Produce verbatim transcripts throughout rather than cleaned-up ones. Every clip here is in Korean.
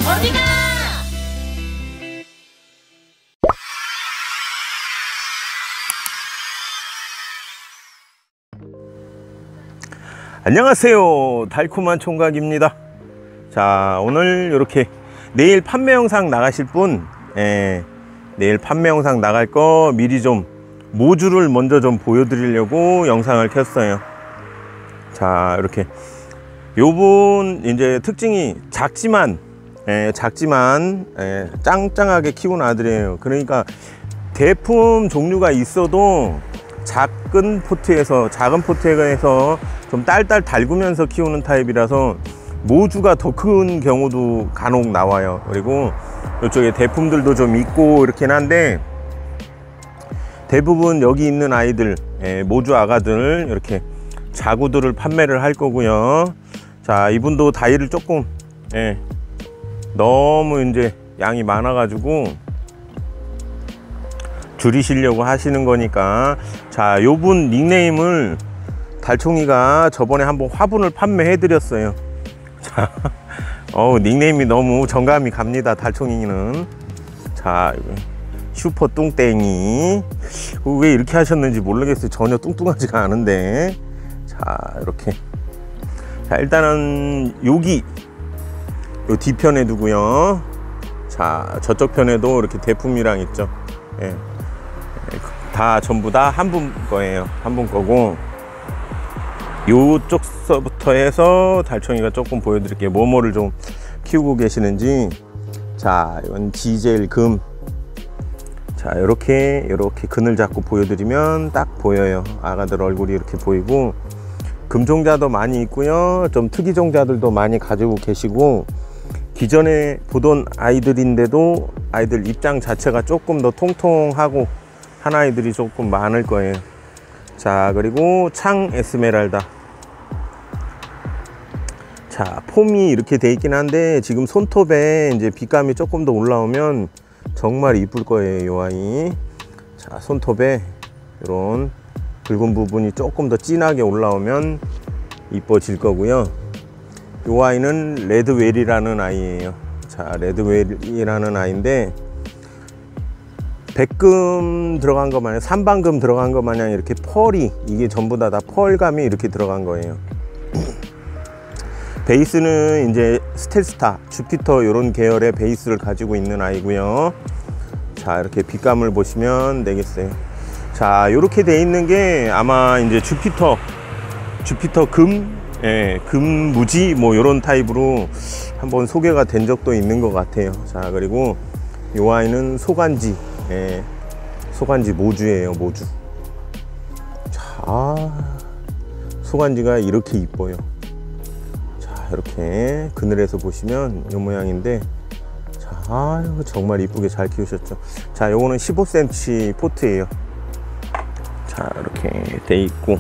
어디가? 안녕하세요, 달콤한 총각입니다. 자, 오늘 이렇게 내일 판매 영상 나가실 분, 예, 내일 판매 영상 나갈 거 미리 좀 모주를 먼저 좀 보여드리려고 영상을 켰어요. 자, 이렇게 요분 이제 특징이 작지만 예, 작지만 예, 짱짱하게 키운 아들이에요. 그러니까 대품 종류가 있어도 작은 포트에서 작은 포트에서 좀 딸딸 달구면서 키우는 타입이라서 모주가 더 큰 경우도 간혹 나와요. 그리고 이쪽에 대품들도 좀 있고 이렇긴 한데 대부분 여기 있는 아이들, 예, 모주 아가들 이렇게 자구들을 판매를 할 거고요. 자, 이분도 다이를 조금 예, 너무 이제 양이 많아 가지고 줄이시려고 하시는 거니까. 자, 요분 닉네임을 달총이가 저번에 한번 화분을 판매해 드렸어요. 자, 어 닉네임이 너무 정감이 갑니다, 달총이는. 자, 슈퍼 뚱땡이. 왜 이렇게 하셨는지 모르겠어요. 전혀 뚱뚱하지가 않은데. 자, 이렇게. 자, 일단은 여기 요 뒤편에 두고요. 자, 저쪽 편에도 이렇게 대품이랑 있죠. 예. 다 전부 다 한 분 거예요. 한 분 거고, 요쪽서부터 해서 달총이가 조금 보여드릴게요. 뭐뭐를 좀 키우고 계시는지. 자, 이건 지젤 금. 자, 이렇게 이렇게 그늘 잡고 보여드리면 딱 보여요. 아가들 얼굴이 이렇게 보이고, 금종자도 많이 있고요. 좀 특이종자들도 많이 가지고 계시고, 기존에 보던 아이들인데도 아이들 입장 자체가 조금 더 통통하고 한 아이들이 조금 많을 거예요. 자, 그리고 창 에스메랄다. 자, 폼이 이렇게 돼 있긴 한데 지금 손톱에 이제 빛감이 조금 더 올라오면 정말 이쁠 거예요, 이 아이. 자, 손톱에 이런 붉은 부분이 조금 더 진하게 올라오면 이뻐질 거고요. 이 아이는 레드웰이라는 아이예요. 자, 레드웰이라는 아이인데 백금 들어간 거 마냥, 삼방금 들어간 거 마냥 이렇게 펄이, 이게 전부 다 다 펄감이 이렇게 들어간 거예요. 베이스는 이제 스텔스타, 주피터 이런 계열의 베이스를 가지고 있는 아이고요. 자, 이렇게 빛감을 보시면 되겠어요. 자, 이렇게 돼 있는 게 아마 이제 주피터, 주피터 금, 예, 금무지 뭐 이런 타입으로 한번 소개가 된 적도 있는 것 같아요. 자, 그리고 이 아이는 소간지. 예, 소간지 모주예요, 모주. 자, 소간지가 이렇게 이뻐요. 자, 이렇게 그늘에서 보시면 이 모양인데, 자, 아유, 정말 이쁘게 잘 키우셨죠. 자, 요거는 십오 센티미터 포트예요. 자, 이렇게 돼 있고,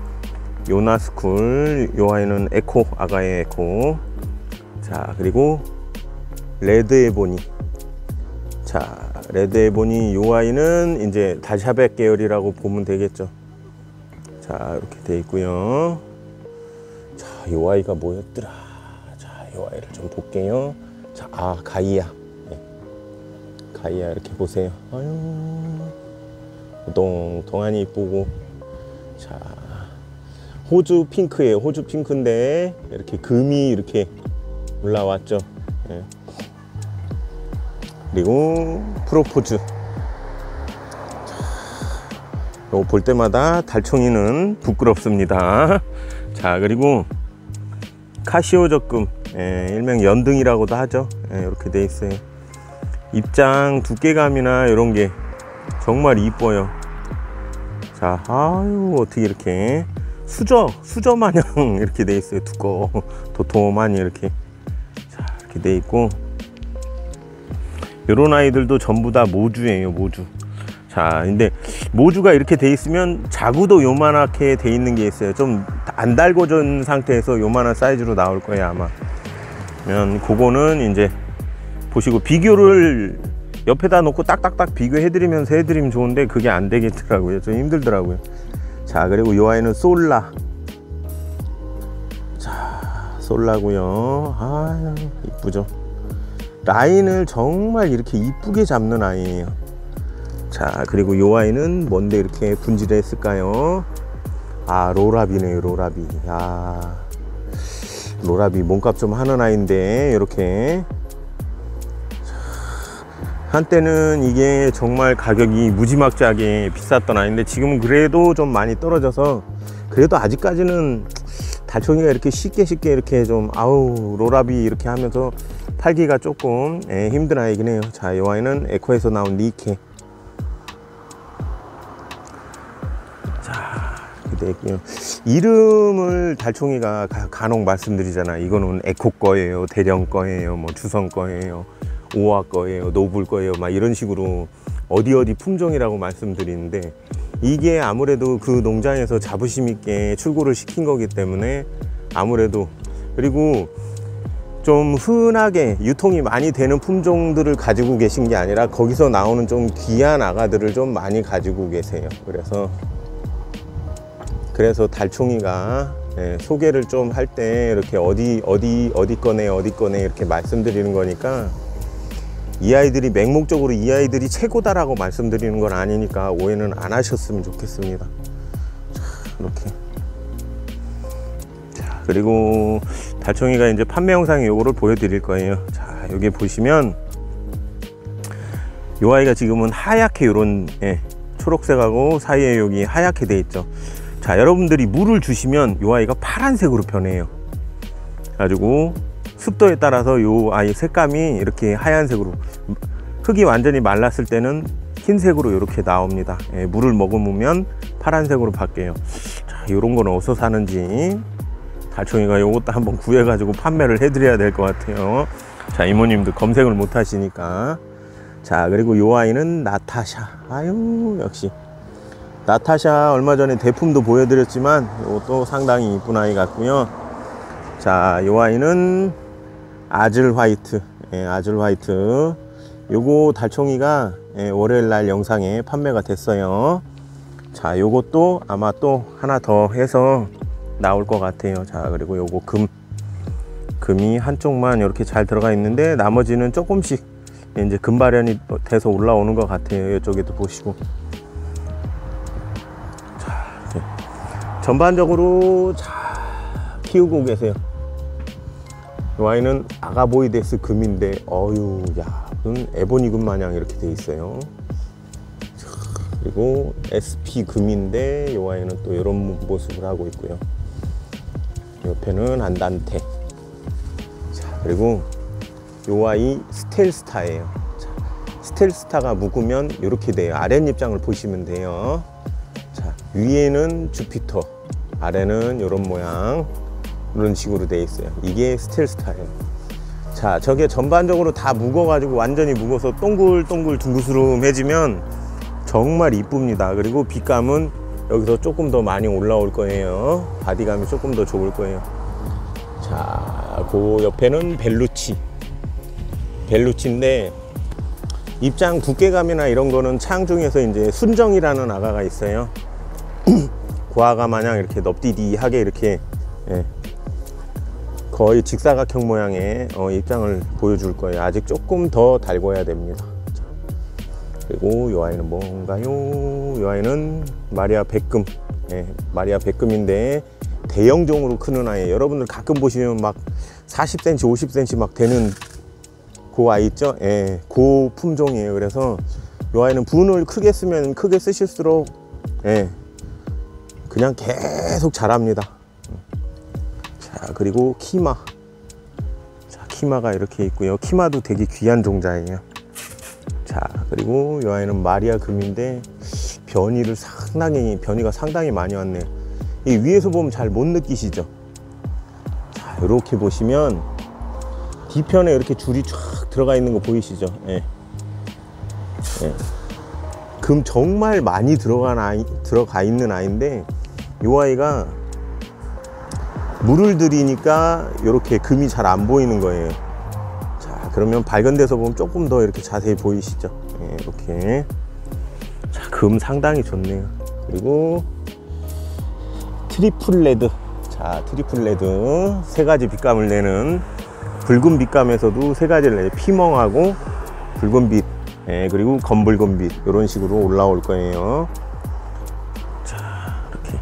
요나스쿨, 요 아이는 에코, 아가의 에코. 자, 그리고 레드 에보니. 자, 레드 에보니 요 아이는 이제 다샤벳 계열이라고 보면 되겠죠. 자, 이렇게 돼 있고요. 자, 요 아이가 뭐였더라. 자, 요 아이를 좀 볼게요. 자, 아, 가이아. 네. 가이아 이렇게 보세요. 아유, 동동안이 이쁘고. 자, 호주 핑크예요. 호주 핑크인데 이렇게 금이 이렇게 올라왔죠. 네. 그리고 프로포즈. 이거 볼 때마다 달총이는 부끄럽습니다. 자, 그리고 카시오 적금, 예, 일명 연등이라고도 하죠. 예, 이렇게 돼 있어요. 입장 두께감이나 이런 게 정말 이뻐요. 자, 아유, 어떻게 이렇게 수저 수저 마냥 이렇게 돼 있어요. 두꺼워 도톰하니 이렇게. 자, 이렇게 돼 있고, 요런 아이들도 전부 다 모주예요, 모주. 자, 근데 모주가 이렇게 돼 있으면 자구도 요만하게 돼 있는 게 있어요. 좀 안 달궈진 상태에서 요만한 사이즈로 나올 거예요, 아마. 그러면 그거는 이제 보시고 비교를 옆에다 놓고 딱딱딱 비교해 드리면서 해 드리면 좋은데 그게 안 되겠더라고요. 좀 힘들더라고요. 자, 그리고 요 아이는 솔라. 자, 솔라고요. 아, 이쁘죠. 라인을 정말 이렇게 이쁘게 잡는 아이예요. 자, 그리고 요 아이는 뭔데 이렇게 분질을 했을까요? 아, 로라비네요. 로라비. 야, 로라비 몸값 좀 하는 아이인데 이렇게 한때는 이게 정말 가격이 무지막지하게 비쌌던 아이인데 지금은 그래도 좀 많이 떨어져서, 그래도 아직까지는 달총이가 이렇게 쉽게 쉽게 이렇게 좀 아우 로라비 이렇게 하면서 팔기가 조금 예, 힘든 아이긴 해요. 자, 이 아이는 에코에서 나온 니케. 자, 이름을 달총이가 간혹 말씀드리잖아. 이거는 에코 거예요, 대령 거예요, 뭐 주성 거예요, 오화 거예요, 노블 거예요, 막 이런 식으로 어디 어디 품종이라고 말씀드리는데, 이게 아무래도 그 농장에서 자부심 있게 출고를 시킨 거기 때문에 아무래도, 그리고 좀 흔하게 유통이 많이 되는 품종들을 가지고 계신 게 아니라 거기서 나오는 좀 귀한 아가들을 좀 많이 가지고 계세요. 그래서 그래서 달총이가 예, 소개를 좀 할 때 이렇게 어디 어디 어디 거네 어디 거네 이렇게 말씀드리는 거니까, 이 아이들이 맹목적으로 이 아이들이 최고다라고 말씀드리는 건 아니니까 오해는 안 하셨으면 좋겠습니다. 자, 이렇게. 자, 그리고 달총이가 이제 판매 영상에 요거를 보여드릴 거예요. 자, 여기 보시면 요 아이가 지금은 하얗게 요런 예, 초록색하고 사이에 여기 하얗게 돼 있죠. 자, 여러분들이 물을 주시면 요 아이가 파란색으로 변해요. 가지고 습도에 따라서 요 아이 색감이 이렇게 하얀색으로, 흙이 완전히 말랐을 때는 흰색으로 이렇게 나옵니다. 예, 물을 머금으면 파란색으로 바뀌어요. 자, 요런 거는 어디서 사는지 달총이가 요것도 한번 구해 가지고 판매를 해 드려야 될 것 같아요. 자, 이모님도 검색을 못 하시니까. 자, 그리고 요 아이는 나타샤. 아유, 역시 나타샤 얼마 전에 대품도 보여드렸지만 이것도 상당히 이쁜 아이 같고요. 자, 요 아이는 아즐 화이트. 예, 아즐 화이트. 요거 달총이가 예, 월요일 날 영상에 판매가 됐어요. 자, 요것도 아마 또 하나 더 해서 나올 것 같아요. 자, 그리고 요거 금. 금이 한쪽만 이렇게 잘 들어가 있는데 나머지는 조금씩 이제 금발현이 돼서 올라오는 것 같아요. 이쪽에도 보시고. 자, 네. 전반적으로 잘 키우고 계세요. 이 아이는 아가보이데스 금인데, 어유, 야, 에보니금 마냥 이렇게 돼 있어요. 자, 그리고 에스피 금인데, 이 아이는 또 이런 모습을 하고 있고요. 옆에는 안단테. 자, 그리고 이 아이 스텔스타예요. 자, 스텔스타가 묵으면 이렇게 돼요. 아랫입장을 보시면 돼요. 자, 위에는 주피터, 아래는 이런 모양, 이런 식으로 돼 있어요. 이게 스텔스타예요. 자, 저게 전반적으로 다 묵어 가지고 완전히 묵어서 동글동글 둥그스름해지면 정말 이쁩니다. 그리고 빛감은 여기서 조금 더 많이 올라올 거예요. 바디감이 조금 더 좋을 거예요. 자, 그 옆에는 벨루치. 벨루치인데 입장 두께감이나 이런 거는 창중에서 이제 순정이라는 아가가 있어요. 그 아가 마냥 이렇게 넙디디하게 이렇게 예, 거의 직사각형 모양의 어, 입장을 보여줄 거예요. 아직 조금 더 달궈야 됩니다. 자, 그리고 이 아이는 뭔가요? 이 아이는 마리아 백금. 예, 마리아 백금인데 대형종으로 크는 아이예요. 여러분들 가끔 보시면 막 사십 센티미터, 오십 센티미터 막 되는 그 아이 있죠? 예, 그 품종이에요. 그래서 이 아이는 분을 크게 쓰면 크게 쓰실수록 예, 그냥 계속 자랍니다. 자, 그리고 키마. 자, 키마가 이렇게 있고요. 키마도 되게 귀한 종자예요. 자, 그리고 이 아이는 마리아 금인데 변이를 상당히 변이가 상당히 많이 왔네요. 이 위에서 보면 잘 못 느끼시죠? 자, 이렇게 보시면 뒤편에 이렇게 줄이 쫙 들어가 있는 거 보이시죠? 예. 예. 금 정말 많이 들어간 아이, 들어가 있는 아이인데 이 아이가 물을 들이니까 이렇게 금이 잘 안 보이는 거예요. 자, 그러면 밝은 데서 보면 조금 더 이렇게 자세히 보이시죠? 예, 이렇게. 자, 금 상당히 좋네요. 그리고 트리플 레드. 자, 트리플 레드 세 가지 빛감을 내는 붉은 빛감에서도 세 가지를 내요. 피멍하고 붉은빛, 예, 그리고 검붉은빛 이런 식으로 올라올 거예요. 자, 이렇게.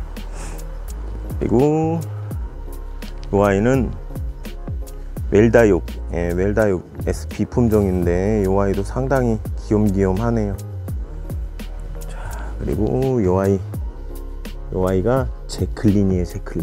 그리고 이 아이는 웰다육, 예, 웰다육 에스피 품종인데 이 아이도 상당히 귀염귀염하네요. 자, 그리고 이 아이, 이 아이가 제클린이에요. 제클린.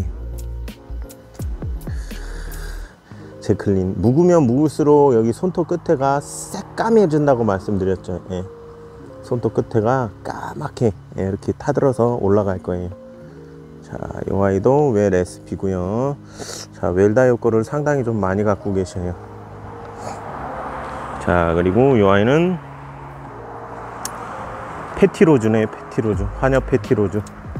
제클린. 묵으면 묵을수록 여기 손톱 끝에가 새까매진다고 말씀드렸죠. 예. 손톱 끝에가 까맣게, 예, 이렇게 타들어서 올라갈 거예요. 자, 이 아이도 웰 에스피고요. 자, 웰다육 거를 상당히 좀 많이 갖고 계셔요. 자, 그리고 이 아이는 패티로즈네. 패티로즈, 환엽 패티로즈.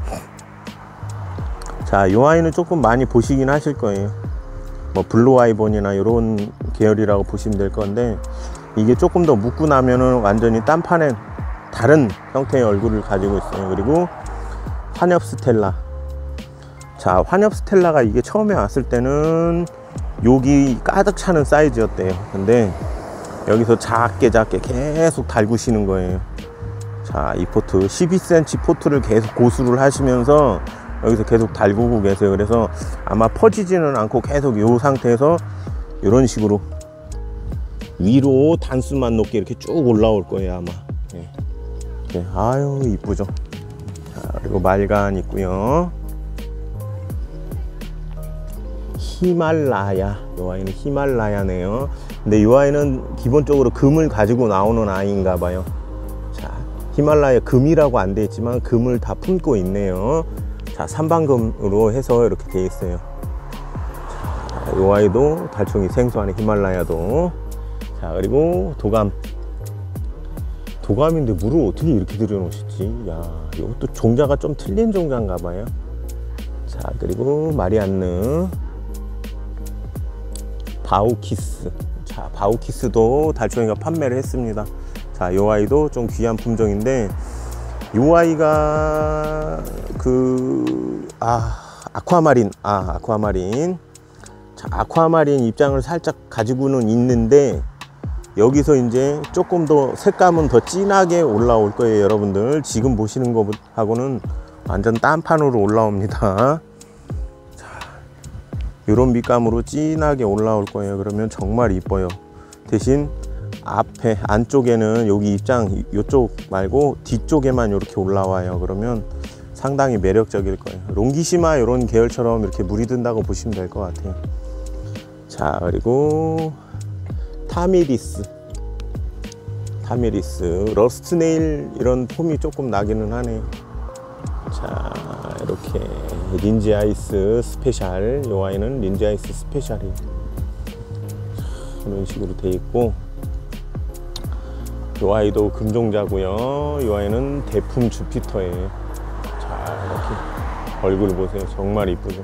자, 이 아이는 조금 많이 보시긴 하실 거예요. 뭐 블루 아이본이나 이런 계열이라고 보시면 될 건데, 이게 조금 더 묵고 나면은 완전히 딴판에 다른 형태의 얼굴을 가지고 있어요. 그리고 환엽 스텔라. 자, 환엽 스텔라가 이게 처음에 왔을 때는 여기 가득 차는 사이즈였대요. 근데 여기서 작게 작게 계속 달구시는 거예요. 자, 이 포트 십이 센티미터 포트를 계속 고수를 하시면서 여기서 계속 달구고 계세요. 그래서 아마 퍼지지는 않고 계속 이 상태에서 이런 식으로 위로 단수만 높게 이렇게 쭉 올라올 거예요, 아마. 네. 네. 아유, 이쁘죠. 자, 그리고 말간 있고요. 히말라야. 이 아이는 히말라야네요. 근데 이 아이는 기본적으로 금을 가지고 나오는 아이인가 봐요. 자, 히말라야 금이라고 안 돼 있지만 금을 다 품고 있네요. 자, 삼방금으로 해서 이렇게 돼 있어요. 자, 이 아이도 달총이 생소하네. 히말라야도. 자, 그리고 도감. 도감인데 물을 어떻게 이렇게 들여놓으시지? 야, 이것도 종자가 좀 틀린 종자인가 봐요. 자, 그리고 마리안느. 바우키스. 자, 바우키스도 달총이가 판매를 했습니다. 자, 이 아이도 좀 귀한 품종인데, 이 아이가 그, 아, 아쿠아마린. 아, 아쿠아마린. 자, 아쿠아마린 입장을 살짝 가지고는 있는데, 여기서 이제 조금 더 색감은 더 진하게 올라올 거예요. 여러분들 지금 보시는 것하고는 완전 딴판으로 올라옵니다. 자, 이런 빛감으로 진하게 올라올 거예요. 그러면 정말 이뻐요. 대신 앞에 안쪽에는 여기 입장 이쪽 말고 뒤쪽에만 이렇게 올라와요. 그러면 상당히 매력적일 거예요. 롱기시마 이런 계열처럼 이렇게 물이 든다고 보시면 될 것 같아요. 자, 그리고 타미리스. 타미리스. 러스트네일 이런 폼이 조금 나기는 하네요. 자, 이렇게 린지아이스 스페셜. 이 아이는 린지아이스 스페셜이에요. 이런 식으로 돼 있고, 이 아이도 금종자고요. 이 아이는 대품 주피터예요. 자, 이렇게 얼굴 보세요. 정말 이쁘죠.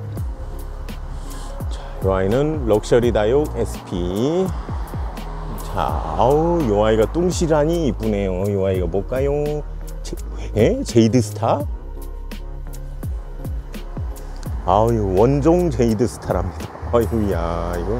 자, 이 아이는 럭셔리 다육 에스피. 자, 아우, 이 아이가 뚱실하니 이쁘네요. 이 아이가 뭘까요? 제, 에? 제이드 스타? 아우, 원종 제이드 스타랍니다. 아이고야, 이거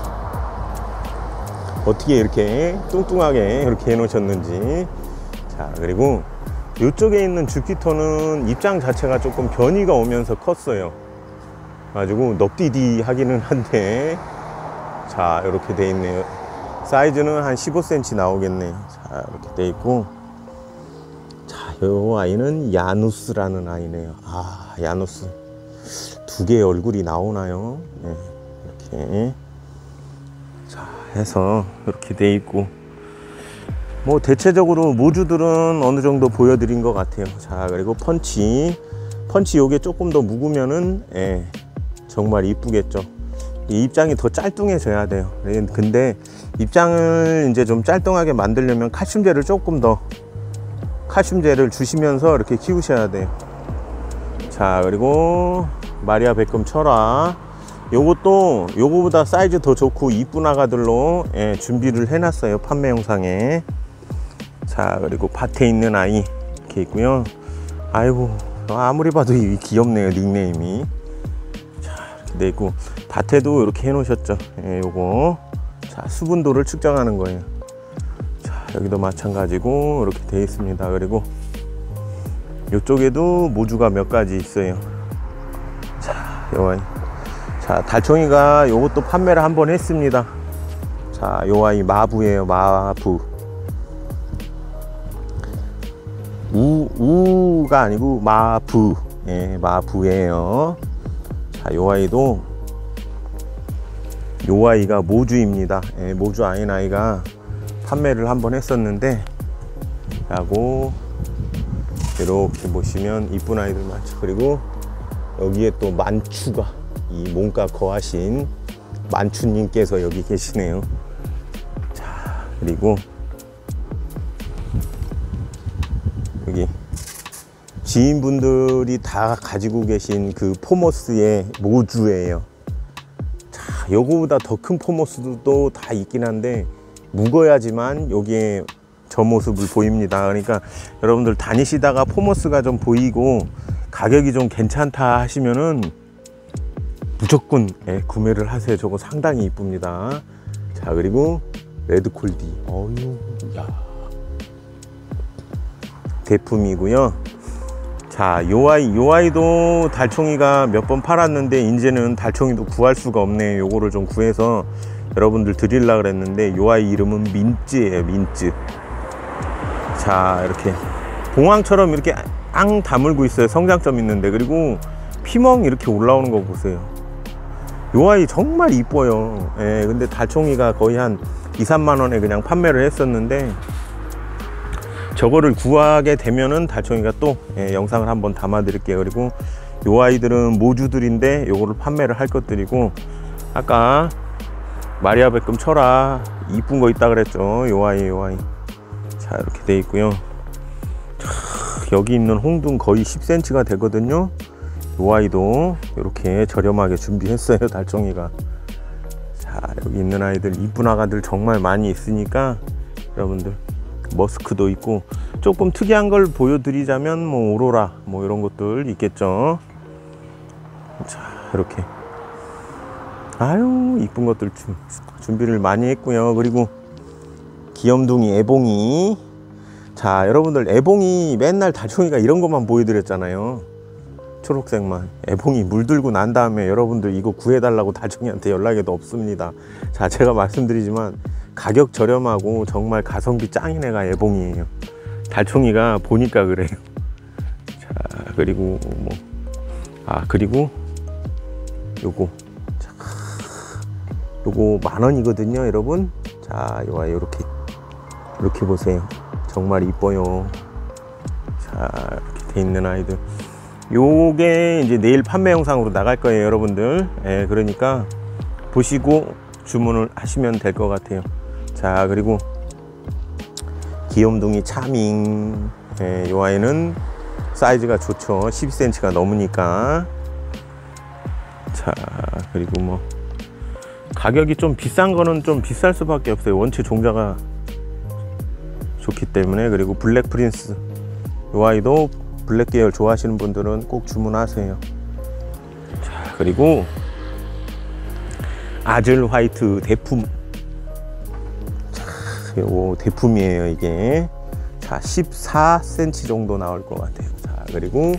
어떻게 이렇게 뚱뚱하게 이렇게 해 놓으셨는지. 자, 그리고 이쪽에 있는 주피터는 입장 자체가 조금 변이가 오면서 컸어요. 가지고 넙디디 하기는 한데, 자, 이렇게 돼 있네요. 사이즈는 한 십오 센티미터 나오겠네요. 자, 이렇게 돼 있고, 자, 이 아이는 야누스라는 아이네요. 아, 야누스 두 개의 얼굴이 나오나요? 네, 이렇게 자 해서 이렇게 돼 있고, 뭐 대체적으로 모주들은 어느 정도 보여드린 것 같아요. 자, 그리고 펀치. 펀치 요게 조금 더 묵으면은, 예, 정말 이쁘겠죠. 이 입장이 더 짤뚱해져야 돼요. 근데 입장을 이제 좀 짤뚱하게 만들려면 칼슘제를 조금 더 칼슘제를 주시면서 이렇게 키우셔야 돼요. 자, 그리고 마리아 베컴 철화. 요것도 요거보다 사이즈 더 좋고 이쁜 아가들로, 예, 준비를 해놨어요. 판매 영상에. 자, 그리고 밭에 있는 아이 이렇게 있고요. 아이고, 아무리 봐도 귀엽네요. 닉네임이. 자, 이렇게 돼 있고, 밭에도 이렇게 해 놓으셨죠. 예, 요거 자 수분도를 측정하는 거예요. 자 여기도 마찬가지고 이렇게 돼 있습니다. 그리고 이쪽에도 모주가 몇 가지 있어요. 자 요 아이, 자 달총이가 요것도 판매를 한번 했습니다. 자 요 아이 마부예요. 마부. 우, 우가 아니고 마부. 예, 마부예요. 자, 요 아이도 요 아이가 모주입니다. 예, 모주 아닌 아이가 판매를 한번 했었는데, 라고 이렇게 보시면 이쁜 아이들 많죠. 그리고 여기에 또 만추가, 이 몸값 거하신 만추님께서 여기 계시네요. 자, 그리고 여기 지인분들이 다 가지고 계신 그 포머스의 모주예요. 자, 요거보다 더 큰 포머스도 다 있긴 한데 묵어야지만 여기에 저 모습을 보입니다. 그러니까 여러분들 다니시다가 포머스가 좀 보이고 가격이 좀 괜찮다 하시면은 무조건 예, 구매를 하세요. 저거 상당히 이쁩니다. 자, 그리고 레드콜디. 어유, 야. 대품이고요. 자, 요 아이, 요 아이도 달총이가 몇 번 팔았는데 이제는 달총이도 구할 수가 없네요. 요거를 좀 구해서 여러분들 드리려고 그랬는데, 요 아이 이름은 민쯔예요. 민쯔. 자, 이렇게 봉황처럼 이렇게 앙 다물고 있어요. 성장점 있는데. 그리고 피멍 이렇게 올라오는 거 보세요. 요 아이 정말 이뻐요. 예, 근데 달총이가 거의 한 이, 삼만 원에 그냥 판매를 했었는데, 저거를 구하게 되면은 달총이가 또 예, 영상을 한번 담아 드릴게요. 그리고 요 아이들은 모주들인데 요거를 판매를 할 것들이고, 아까 마리아 베끔 철아 이쁜 거 있다 그랬죠. 요 아이, 요 아이. 자, 이렇게 돼 있고요. 자, 여기 있는 홍등 거의 십 센티미터가 되거든요. 요 아이도 이렇게 저렴하게 준비했어요. 달총이가. 자, 여기 있는 아이들 이쁜 아가들 정말 많이 있으니까 여러분들, 머스크도 있고, 조금 특이한 걸 보여드리자면 뭐 오로라 뭐 이런 것들 있겠죠. 자, 이렇게 아유 이쁜 것들 좀 준비를 많이 했고요. 그리고 귀염둥이 애봉이. 자, 여러분들 애봉이 맨날 달총이가 이런 것만 보여드렸잖아요. 초록색만. 애봉이 물들고 난 다음에 여러분들 이거 구해달라고 달총이한테 연락해도 없습니다. 자, 제가 말씀드리지만 가격 저렴하고 정말 가성비 짱인 애가 애봉이에요. 달총이가 보니까 그래요. 자, 그리고 뭐, 아, 그리고 요거, 자, 요거 만 원이거든요, 여러분. 자, 요거 요렇게 이렇게 보세요. 정말 이뻐요. 자, 이렇게 돼 있는 아이들. 요게 이제 내일 판매 영상으로 나갈 거예요, 여러분들. 예, 그러니까 보시고 주문을 하시면 될 것 같아요. 자, 그리고 귀염둥이 차밍. 예, 요 아이는 사이즈가 좋죠. 십이 센티미터가 넘으니까. 자, 그리고 뭐 가격이 좀 비싼 거는 좀 비쌀 수밖에 없어요. 원체 종자가 좋기 때문에. 그리고 블랙 프린스. 요 아이도 블랙 계열 좋아하시는 분들은 꼭 주문하세요. 자, 그리고 아즐 화이트 대품. 자, 요 대품이에요, 이게. 자, 십사 센티미터 정도 나올 것 같아요. 자, 그리고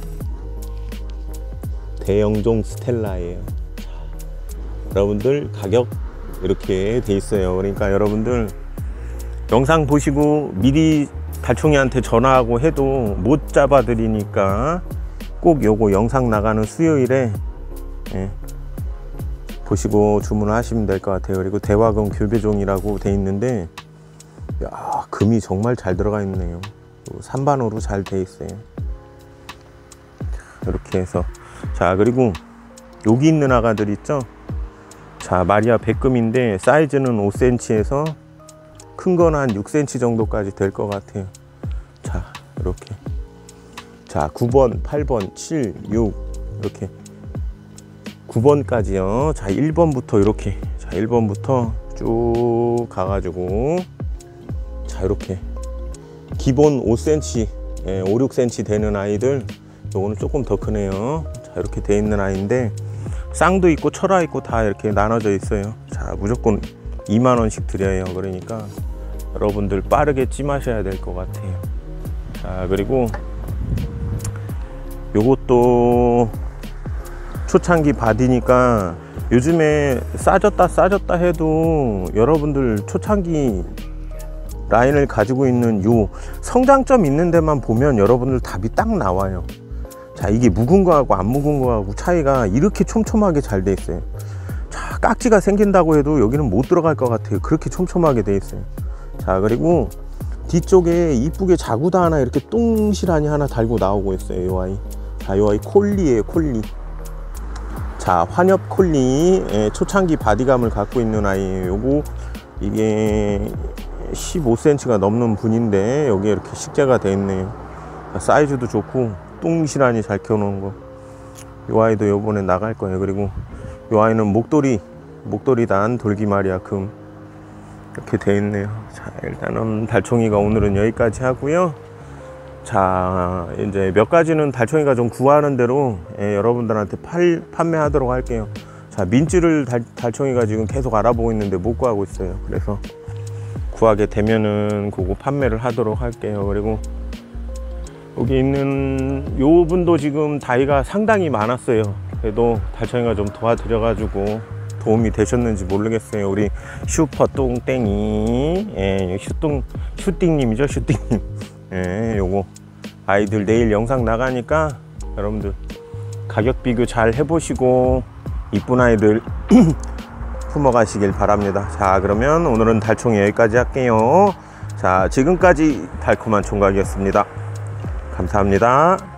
대영종 스텔라예요. 자, 여러분들 가격 이렇게 돼 있어요. 그러니까 여러분들 영상 보시고 미리 달총이한테 전화하고 해도 못 잡아 드리니까 꼭 요거 영상 나가는 수요일에 예, 보시고 주문하시면 될 것 같아요. 그리고 대화금 교배종이라고 돼 있는데, 야, 금이 정말 잘 들어가 있네요. 산반으로 잘 돼 있어요. 이렇게 해서. 자, 그리고 여기 있는 아가들 있죠. 자, 마리아 백금인데 사이즈는 오 센티미터에서 큰 건 한 육 센티미터 정도까지 될 것 같아요. 자, 이렇게. 자, 구 번, 팔 번, 칠, 육 이렇게 구 번까지요. 자, 일 번부터 이렇게. 자, 일 번부터 쭉 가가지고, 자, 이렇게 기본 오 센티미터, 예, 오, 육 센티미터 되는 아이들, 요거는 조금 더 크네요. 자, 이렇게 돼 있는 아이인데, 쌍도 있고 철화 있고 다 이렇게 나눠져 있어요. 자, 무조건 이만 원씩 드려요. 그러니까 여러분들 빠르게 찜하셔야 될 것 같아요. 자, 그리고 요것도 초창기 바디니까 요즘에 싸졌다 싸졌다 해도 여러분들 초창기 라인을 가지고 있는 요 성장점 있는 데만 보면 여러분들 답이 딱 나와요. 자, 이게 묵은 거하고 안 묵은 거하고 차이가 이렇게 촘촘하게 잘 돼 있어요. 자, 깍지가 생긴다고 해도 여기는 못 들어갈 것 같아요. 그렇게 촘촘하게 돼 있어요. 자, 그리고 뒤쪽에 이쁘게 자구다 하나 이렇게 똥실하니 하나 달고 나오고 있어요. 요 아이. 자, 요 아이 콜리예요. 콜리. 자, 환엽 콜리. 예, 초창기 바디감을 갖고 있는 아이예요. 요거 이게 십오 센티미터가 넘는 분인데 여기에 이렇게 식재가 되어 있네요. 자, 사이즈도 좋고 똥실하니 잘 키워놓은 거. 요 아이도 요번에 나갈 거예요. 그리고 요 아이는 목도리 목도리 단 돌기말이야 금 이렇게 되어 있네요. 자, 일단은 달총이가 오늘은 여기까지 하고요. 자, 이제 몇 가지는 달총이가 좀 구하는 대로 예, 여러분들한테 팔, 판매하도록 할게요. 자, 민찌를 달, 달총이가 지금 계속 알아보고 있는데 못 구하고 있어요. 그래서 구하게 되면은 그거 판매를 하도록 할게요. 그리고 여기 있는 요 분도 지금 다이가 상당히 많았어요. 그래도 달총이가 좀 도와드려 가지고 도움이 되셨는지 모르겠어요. 우리 슈퍼 똥땡이 예, 슈똥 슈띵님이죠. 슈띵님. 예, 요거 아이들 내일 영상 나가니까 여러분들 가격 비교 잘 해보시고 이쁜 아이들 품어가시길 바랍니다. 자, 그러면 오늘은 달총이 여기까지 할게요. 자, 지금까지 달콤한 총각이었습니다. 감사합니다.